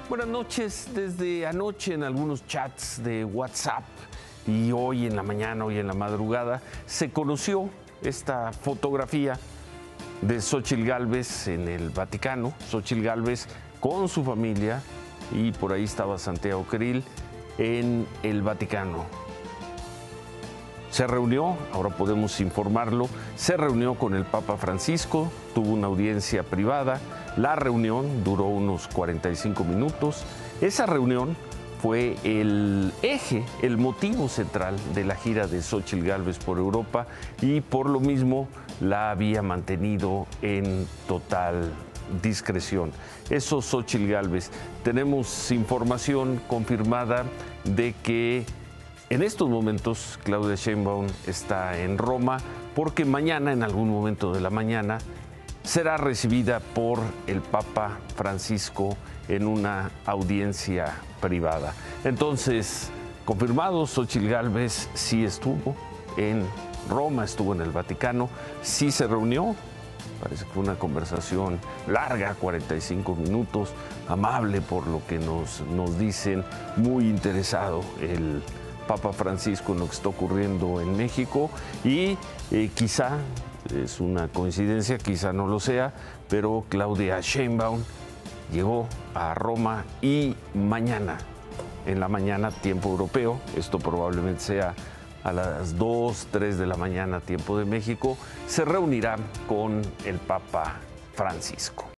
Buenas noches. Desde anoche en algunos chats de WhatsApp y hoy en la mañana, hoy en la madrugada, se conoció esta fotografía de Xóchitl Gálvez en el Vaticano. Xóchitl Gálvez con su familia y por ahí estaba Santiago Creel en el Vaticano. Se reunió, ahora podemos informarlo, se reunió con el Papa Francisco, tuvo una audiencia privada. La reunión duró unos 45 minutos. Esa reunión fue el eje, el motivo central de la gira de Xóchitl Gálvez por Europa y por lo mismo la había mantenido en total discreción. Eso, Xóchitl Gálvez. Tenemos información confirmada de que en estos momentos Claudia Sheinbaum está en Roma porque mañana, en algún momento de la mañana, será recibida por el Papa Francisco en una audiencia privada. Entonces, confirmado, Xóchitl Gálvez sí estuvo en Roma, estuvo en el Vaticano, sí se reunió. Parece que fue una conversación larga, 45 minutos, amable por lo que nos dicen, muy interesado el Papa Francisco en lo que está ocurriendo en México y quizá es una coincidencia, quizá no lo sea, pero Claudia Sheinbaum llegó a Roma y mañana, en la mañana, tiempo europeo, esto probablemente sea a las 2, 3 de la mañana, tiempo de México, se reunirá con el Papa Francisco.